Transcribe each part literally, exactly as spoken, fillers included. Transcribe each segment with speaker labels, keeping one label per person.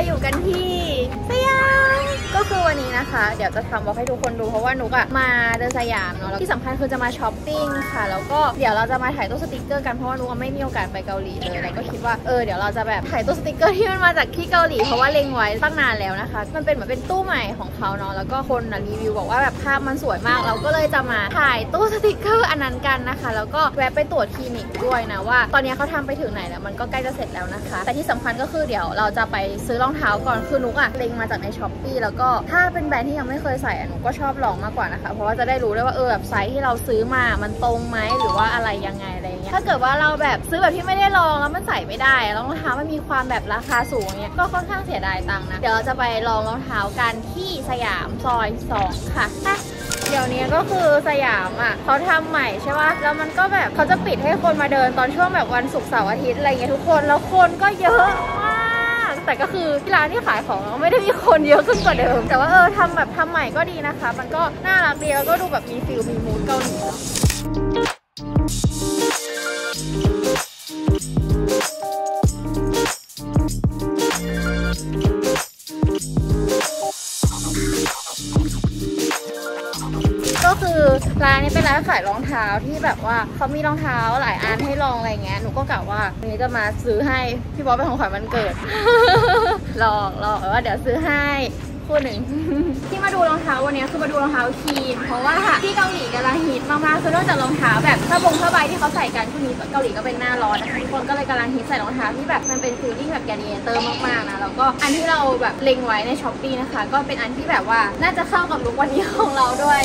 Speaker 1: อยู่กันที่สยามก็คือวันนี้นะคะเดี๋ยวจะทำบล็อกให้ทุกคนดูเพราะว่านุกอะมาเดินสยามเนาะแล้วที่สำคัญคือจะมาช้อปปิ้งค่ะแล้วก็เดี๋ยวเราจะมาถ่ายตู้สติกเกอร์กันเพราะว่านุกไม่มีโอกาสไปเกาหลีเลยแล้วก็คิดว่าเออเดี๋ยวเราจะแบบถ่ายตู้สติกเกอร์ที่มันมาจากที่เกาหลีเพราะว่าเล็งไว้ตั้งนานแล้วนะคะมันเป็นเหมือนเป็นตู้ใหม่ของเขาเนาะแล้วก็คนรีวิวบอกว่าแบบภาพมันสวยมากเราก็เลยจะมาถ่ายตู้สติกเกอร์อันนั้นกันนะคะแล้วก็แวะไปตรวจคลินิกด้วยนะว่าตอนนี้เขาทำไปถึงไหนแล้วมันก็ใกล้จะเสร็จแล้วนะคะแต่ที่สำคัญก็คือเดี๋ยวเราจะไปซื้อรองเท้าก่อนคือนุกอะเล็งมาจากในช้อปปี้แล้วก็ถ้าเป็นแบรนด์ที่ยังไม่เคยใส่นุกก็ชอบลองมากกว่านะคะเพราะว่าจะได้รู้ได้ว่าเออแบบไซส์ที่เราซื้อมามันตรงไหมหรือว่าอะไรยังไงอะไรเงี้ยถ้าเกิดว่าเราแบบซื้อแบบที่ไม่ได้ลองแล้วมันใส่ไม่ได้รองเท้ามันมีความแบบราคาสูงเงี้ยก็ค่อนข้างเสียดายตังค์นะเดี๋ยวเราจะไปลองรองเท้ากันที่สยามซอยสองค่ะเดี๋ยวนี้ก็คือสยามอ่ะเขาทำใหม่ใช่ป่ะแล้วมันก็แบบเขาจะปิดให้คนมาเดินตอนช่วงแบบวันศุกร์เสาร์อาทิตย์อะไรเงี้ยทุกคนแล้วคนก็เยอะมากแต่ก็คือที่ร้านที่ขายของไม่ได้มีคนเยอะขึ้นกว่าเดิมแต่ว่าเออทำแบบทำใหม่ก็ดีนะคะมันก็น่ารักดีแล้วก็ดูแบบมีฟิลมีมูดเกาหลีก็คือร้านนี้เป็นร้านขายรองเท้าที่แบบว่าเขามีรองเท้าหลายอันให้ลองอะไรเงี้ยหนูก็กะว่าวันนี้จะมาซื้อให้พี่บอสเป็นของขวัญวันเกิด ลองลองว่าเดี๋ยวซื้อให้คู่หนึ่ง ที่มาดูรองเท้าวันนี้คือมาดูรองเท้าคีนเพราะว่าที่เกาหลีกำลังฮิตมากๆคือนอกจากรองเท้าแบบผ้าบงผ้าใบที่เขาใส่กันช่วงนี้เกาหลีก็เป็นหน้าร้อนนะคะทุกคนก็เลยกำลังฮิตใส่รองเท้าที่แบบมันเป็นฟีลลิ่งแบบแกนเนเตอร์มากๆนะแล้วก็อันที่เราแบบเล็งไว้ในช้อปปี้นะคะก็เป็นอันที่แบบว่าน่าจะเข้ากับลุควันนี้ของเราด้วย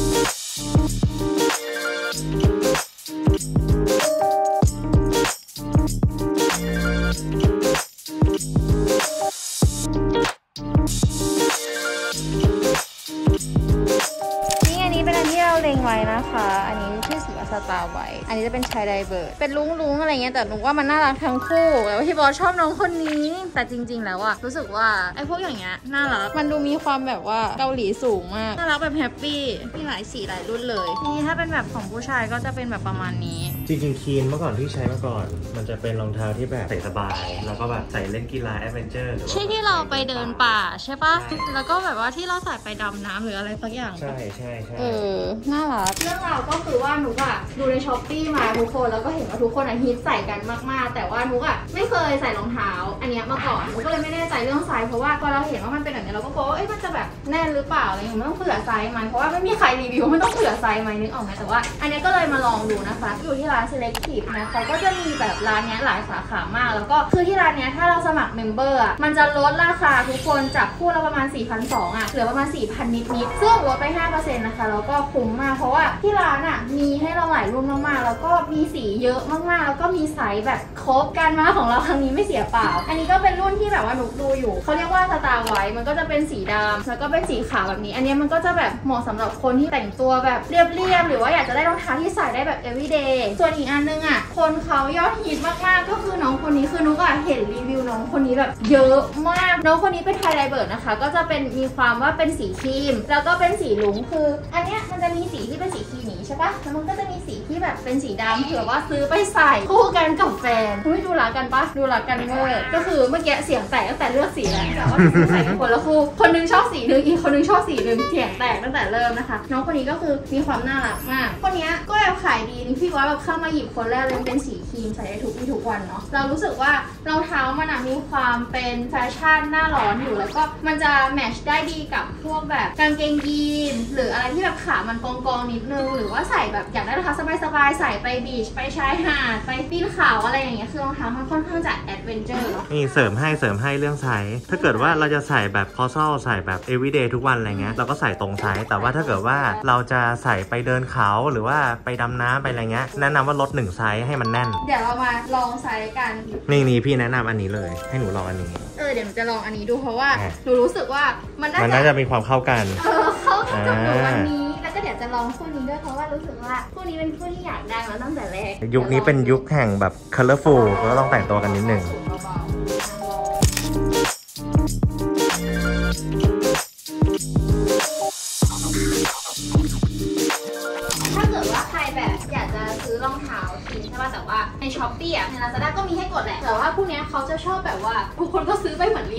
Speaker 1: เล็งไว้นะคะอันนี้ที่สีสตาร์ไว้อันนี้จะเป็นชายไดเบิร์ดเป็นลุ้งๆอะไรเงี้ยแต่หนูว่ามันน่ารักทั้งคู่แต่ว่าพี่บอสชอบน้องคนนี้แต่จริงๆแล้วอะรู้สึกว่าไอ้พวกอย่างเงี้ยน่ารักมันดูมีความแบบว่าเกาหลีสูงมากน่ารักแบบแฮปปี้มีหลายสีหลายรุ่นเลยนี่ถ้าเป็นแบบของผู้ชายก็จะเป็นแบบประมาณนี้
Speaker 2: จริงๆคีนเมื่อก่อนที่ใช้มาก่อนมันจะเป็นรองเท้าที่แบบใส่สบายแล้วก็แบบใส่เล่นกีฬาแอดเวนเจอร์
Speaker 1: ใช่ที่เราไปเดินป่าใช่ปะแล้วก็แบบว่าที่เราใส่ไปดำน้ำหรืออะไรสักอย่าง
Speaker 2: ใช่ใช่ใช่
Speaker 1: เออน่ารักเรื่องราวก็คือว่านุกอะดูในช้อปปี้มาทุกคนแล้วก็เห็นว่าทุกคนอะฮิตใส่กันมากๆแต่ว่านุกอะไม่เคยใส่รองเท้าอันนี้มาก่อนนุกก็เลยไม่แน่ใจเรื่องไซส์เพราะว่าพอเราเห็นว่ามันเป็นแบบนี้เราก็กลัวว่าเอ๊ะมันจะแบบแน่นหรือเปล่าอะไรอย่างเงี้ยมันต้องเผื่อไซส์ไหมเพราะว่าไม่มีใครรีวิวไม่ต้องเผื่อไซส์ไหมนึกออกไหมแต่ว่าอันนี้ก็เลยมาลองดูนะคะอยู่ที่ร้าน Selective นะเขาก็จะมีแบบร้านนี้หลายสาขามากแล้วก็คือที่ร้านนี้ถ้าเราสมัครเมมเบอร์อะมันจะลดราคาทุกคนจากคู่ละประมาณ สี่พันสองร้อย อ่ะเหลือประมาณ สี่พัน นิดๆซึ่งลดไป ห้าเปอร์เซ็นต์ นะคะแล้วก็คุ้มมากเพราะว่าที่ร้านอะมีให้เราหลายรุ่นมากๆแล้วก็มีสีเยอะมากๆแล้วก็มีไซส์แบบครบกันมาของเราครั้งนี้ไม่เสียเปล่าอันนี้ก็เป็นรุ่นที่แบบว่าหนูดูอยู่เขาเรียกว่าสตาร์ไวท์มันก็จะเป็นสีดำแล้วก็เป็นสีขาวแบบนี้อันนี้มันก็จะแบบเหมาะสำหรับคนที่แต่งตัวแบบเรียบๆหรือว่าอยากจะได้รองเท้าที่ใส่ได้แบบ everyday ส่วนอีกอันนึงอ่ะคนเขายอดฮิตมากๆก็คือน้องคนนี้คือนุกอะเห็นรีวิวน้องคนนี้แบบเยอะมากน้องคนนี้เป็นไทยไดเบิร์ดนะคะก็จะเป็นมีความว่าเป็นสีครีมแล้วก็เป็นสีลุ้งคืออันเนี้ยมันจะมีสีที่เป็นสีครีมนี้ใช่ปะแล้วมันก็จะมีสีที่แบบเป็นสีดำเผื่อว่าซื้อไปใส่คู่กันกับแฟนอุ้ยดูรักกันปะดูรักกันเวอร์ก็คือเมื่อกี้เสียงแตกตั้งแต่เลือกสีแล้วแต่ว่าใส่คนละคู่คนนึงชอบสีนึงอีกคนนึงชอบสีนึงเสียงแตกตั้งแต่เริ่มนะคะน้องคนนี้ก็คือมีความน่ารักมากคนนี้ก็แบบขายดีนี่พี่ว่าแบบเข้ามาหยิบคนแรกเลยเป็นสีครีมใส่ได้ทุกวี่ทุกวันเนาะเรารู้สึกว่ารองเท้ามันมีความเป็นแฟชั่นหน้าร้อนอยู่แล้วก็มันจะแมทช์ได้ดีกับพวกแบบกางเกงยีนหรืออะไรที่แบบขามันกองๆนิดนึงหรือว่าใส่แบบอยากได้รองเท้าสบายๆใส่ไปบีชไปชายหาดไปปีนเขาอะไรอย่างเงี้ยคือรองเท้ามันค่อนข้างจะแอดเวนเจอร์เนาะ
Speaker 2: นี่เสริมให้เสริมให้เรื่องไซส์ถ้าเกิดว่าเราจะใส่แบบคอซัลใส่แบบ everyday ทุกวันอะไรเงี้ยเราก็ใส่ตรงไซส์แต่ว่าถ้าเกิดว่าเราจะใส่ไปเดินเขาหรือว่าไปดำน้ำไปอะไรเงี้ยแนะนำว่าลดหนึ่งไซส์ให้มันแน่น
Speaker 1: เดี๋ยวเรามาลองไซส์กัน
Speaker 2: นี่นี่พี่แนะนำอันนี้เลยให้หนูลองอันนี้
Speaker 1: เออเดี๋ยวหนูจะลองอันนี้ดูเพราะว่าหนูรู้สึกว่ามัน
Speaker 2: น่าจะมันน่าจะมีความเข้ากัน
Speaker 1: เออเข้ากันกับหนูวันนี้แล้วก็เดี๋ยวจะลองคู่นี้ด้วยเพราะว่ารู้สึกว่าคู่นี้เป็นคู่ที่อยากได้มาตั้งแต่แรก
Speaker 2: ยุคนี้เป็นยุคแห่งแบบ colorful ก็ต้องแต่งตัวกันนิดหนึ่ง
Speaker 1: ถ้าเกิดว่าใครแบบอยากจะซื้อรองเท้าทีใช่ป่ะแต่ว่าในช้อปปี้อ่ะใน ลาซาด้า ก็มีให้กดแหละแต่ว่าพวกนี้เขาจะชอบแบบว่าทุกคนก็ซื้อไปเหมือนรีเซล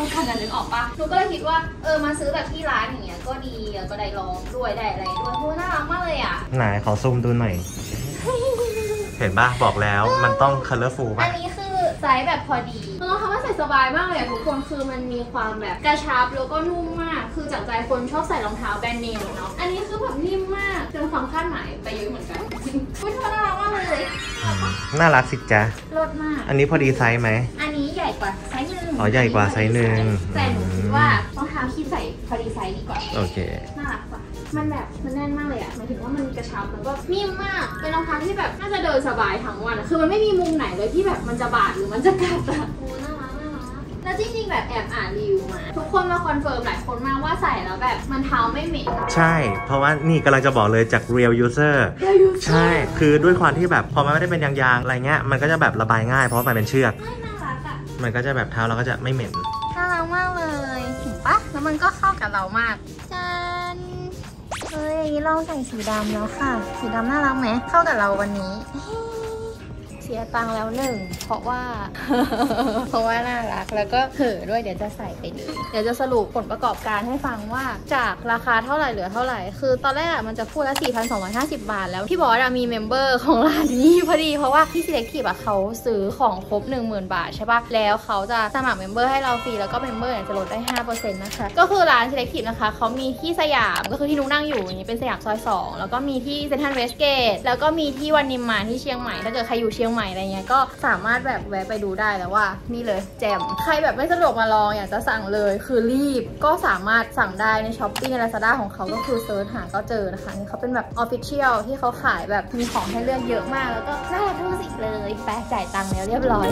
Speaker 1: กันนะนึกออกปะหนูก็เลยคิดว่าเออมาซื้อแบบที่ร้านอย่างเงี้ยก็ดีก็ได้ลองด้วยได้อะไรด้วยเพราะน่ารักมากเลยอ่ะ
Speaker 2: ไหนขอซูมดูหน่อย เห็นปะบอกแล้วมันต้อง colorful ป่ะ
Speaker 1: อันนี้คือไซส์แบบพอดีน้องเขาว่าใส่สบายมากเลยทุกคนคือมันมีความแบบกระชับแล้วก็นุ่มมากคือจากใจคนชอบใส่รองเท้าแบรนด์เนมเนาะอันนี้คือแบบนิ่มมากจนความคาดหมายไปเยอะเหมือนกันคุณน่ารักมากเลย
Speaker 2: น่ารักสิจ๊ะ
Speaker 1: รสมาก
Speaker 2: อันนี้พอดีไซส์ไหม
Speaker 1: อันนี้ใหญ่กว่าไซส์หนึ่ง
Speaker 2: อ๋อใหญ่กว่าไซส์หนึ่ง
Speaker 1: แต่หนูคิดว่ารองเท้าคิดใส่พอดีไซส์ดีกว่า
Speaker 2: โอเค
Speaker 1: น่ารักกว่ามันแบบมันแน่นมากเลยอะหมายถึงว่ามันกระชับแล้วก็นิ่มมากเป็นรองเท้าที่แบบน่าจะเดินสบายทั้งวันคือมันไม่มีมุมไหนเลยที่แบบมันจะบาดหรือมันจะกัดอะโอ้น่ารักน่ารักแล้วจริงๆแบบแอบอ่านรีวิวมาทุกคนมาคอนเฟิร์มหลายคนมากว่าใส่แล้วแบบมันเท้าไม่เหม็น
Speaker 2: ใช่เพราะว่านี่กำลังจะบอกเลยจาก real user ใช่คือด้วยความที่แบบพอมันไม่ได้เป็นยางๆอะไรเงี้ยมันก็จะแบบระบายง่ายเพราะมันเป็นเชือก
Speaker 1: น่ารักอะ
Speaker 2: มันก็จะแบบเท้าเราก็จะไม่เหม็น
Speaker 1: น่ารักมากเลยเห็นปะแล้วมันก็เข้ากับเรามากจันเฮ้ยลองใส่สีดำแล้วค่ะสีดำน่ารักไหมเข้ากับเราวันนี้เสียตังค์แล้วหนึ่งเพราะว่า เพราะว่าน่ารักแล้วก็เห่อด้วยเดี๋ยวจะใส่ไปเลยเดี๋ยวจะสรุปผลประกอบการให้ฟังว่าจากราคาเท่าไหร่เหลือเท่าไหร่คือตอนแรกมันจะพูดละ สี่พันสองร้อยห้าสิบ บาทแล้วพี่บอสมีเมมเบอร์ของร้านนี้พอดีเพราะว่าที่ Selective อะเขาซื้อของครบ หนึ่งหมื่น บาทใช่ปะแล้วเขาจะสมัครเมมเบอร์ให้เราฟรีแล้วก็เมมเบอร์จะลดได้ ห้าเปอร์เซ็นต์ นะคะก็คือร้าน Selective นะคะเขามีที่สยามก็คือที่นุ๊กนั่งอยู่นี้เป็นสยามซอยสองแล้วก็มีที่เซ็นทรัลเวสต์เกตแล้วก็มีที่วันนิมมานที่เชียงใหม่ถ้าเกิดใครอยู่เชียงใหม่อะไรเงี้ยก็สามารถแบบแวะไปดูได้แล้วว่านี่เลยแจมใครแบบไม่สะดวกมาลองอยากจะสั่งเลยคือรีบก็สามารถสั่งได้ใน Shopee ใน Lazada ของเขาก็คือเซิร์ชหาก็เจอนะคะนี่เขาเป็นแบบ Official ที่เขาขายแบบมีของให้เลือกเยอะมากแล้วก็น่ารักทุกสิ่งเลยแปะจ่ายตังค์แล้วเรียบร้อย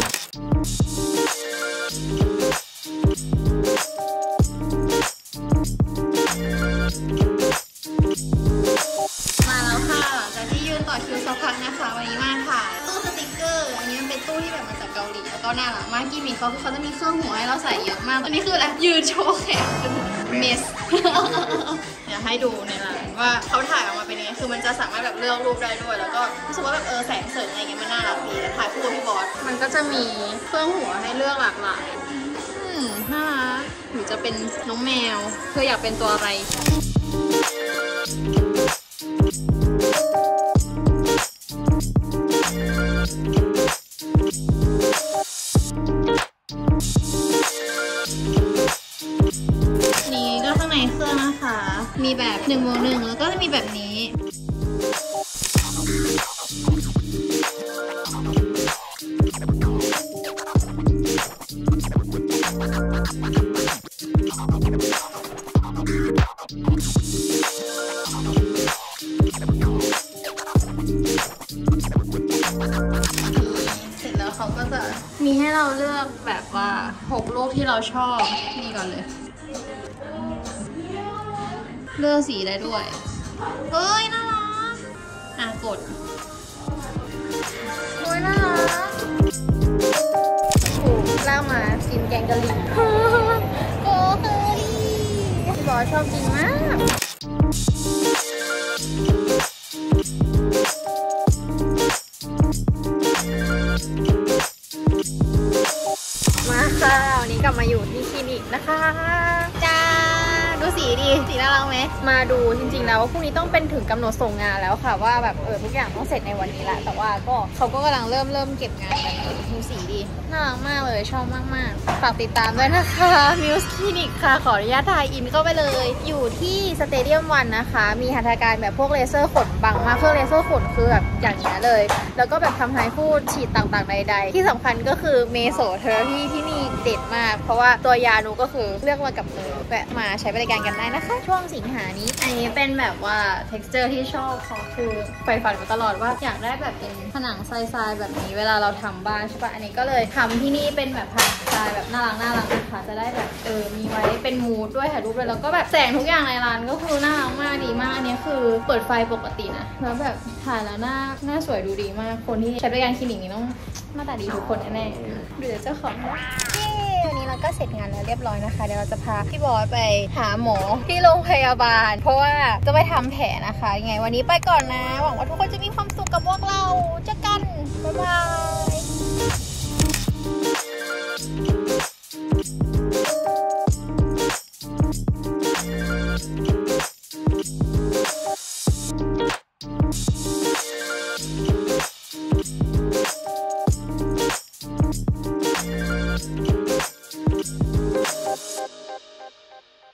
Speaker 1: มาแล้วค่ะหลังจากที่ยืนต่อคิวสักพักนะคะวันนี้มาค่ะตู้สติกเกอร์อันนี้มันเป็นตู้ที่แบบมาจากเกาหลีแล้วก็น่ารักมากกิมมิคเขาคือเขาจะมีเครื่องหัวให้เราใส่เยอะมากอันนี้คืออะไรยืนโชว์แขนเมสเดี๋ยวให้ดูในร้านว่าเขาถ่ายออกมาเป็นยังไงคือมันจะสามารถแบบเลือกรูปได้ด้วยแล้วก็รู้สึกว่าแบบเออแสงเสริมอะไรเงี้ยมันน่ารักดีแล้วถ่ายคู่กับพี่บอสมันก็จะมีเครื่องหัวให้เลือกหลากหลายน่ารักหรือจะเป็นน้องแมวเธออยากเป็นตัวอะไรนี่ก็ข้างในเครื่องนะคะมีแบบหนึ่งบวกหนึ่งแล้วก็จะมีแบบนี้เขาก็จะมีให้เราเลือกแบบว่าหกรูปที่เราชอบนี่ก่อนเลยเลือกสีได้ด้วยเฮ้ยน่ารักอ่ะกดโอ้ยน่ารักถูกเล่ามากินแกงกะหรี่โอ้เคอรี่พี่บอสชอบกินมากมาค่ะวันนี้กลับมาอยู่ที่คลินิกนะคะจ้าดูสีดีสีน่ารักไหมมาดูจริงๆแล้วพรุ่งนี้ต้องเป็นถึงกำหนดส่งงานแล้วค่ะว่าแบบเออทุกอย่างต้องเสร็จในวันนี้แหละแต่ว่าก็เขาก็กำลังเริ่มเริ่มเก็บงานกันดูสีดีน่ารักมากเลยชอบมากๆฝากติดตามด้วยนะคะมิวส์คลินิกค่ะขออนุญาตถ่ายอินเข้าไปเลยอยู่ที่สเตเดียมวันนะคะมีหัตถการแบบพวกเลเซอร์ขนบางมากเครื่องเลเซอร์ขนคือแบบอย่างนี้เลยแล้วก็แบบทำให้พูดฉีดต่างๆใดๆที่สำคัญก็คือเมโซเทอราพีที่นี่เด็ดมากเพราะว่าตัวยานูก็คือเลือกมากับมือแวะมาใช้บริการกันได้นะคะช่วงสิงหานี้อันนี้เป็นแบบว่า texture ที่ชอบเขาคือใฝ่ฝันมาตลอดว่าอยากได้แบบเป็นผนังทรายๆแบบนี้เวลาเราทำบ้านใช่ปะอันนี้ก็เลยทำที่นี่เป็นแบบผนังทรายแบบน่ารักน่ารักนะคะจะได้แบบเออมีไว้เป็นมูดด้วยถ่ายรูปเลยแล้วก็แบบแสงทุกอย่างในร้านก็คือน่ารักมากดีมากอันนี้คือเปิดไฟปกตินะแล้วแบบถ่ายแล้วหน้าหน้าสวยดูดีมากคนที่ใช้บริการคลินิกนี้ต้องหน้าตาดีทุกคนแน่ๆเดี๋ยวเจ้าของวันนี้เราก็เสร็จงานแล้วเรียบร้อยนะคะเดี๋ยวเราจะพาพี่บอสไปหาหมอที่โรงพยาบาลเพราะว่าจะไปทำแผลนะคะยังไงวันนี้ไปก่อนนะหวังว่าทุกคนจะมีความ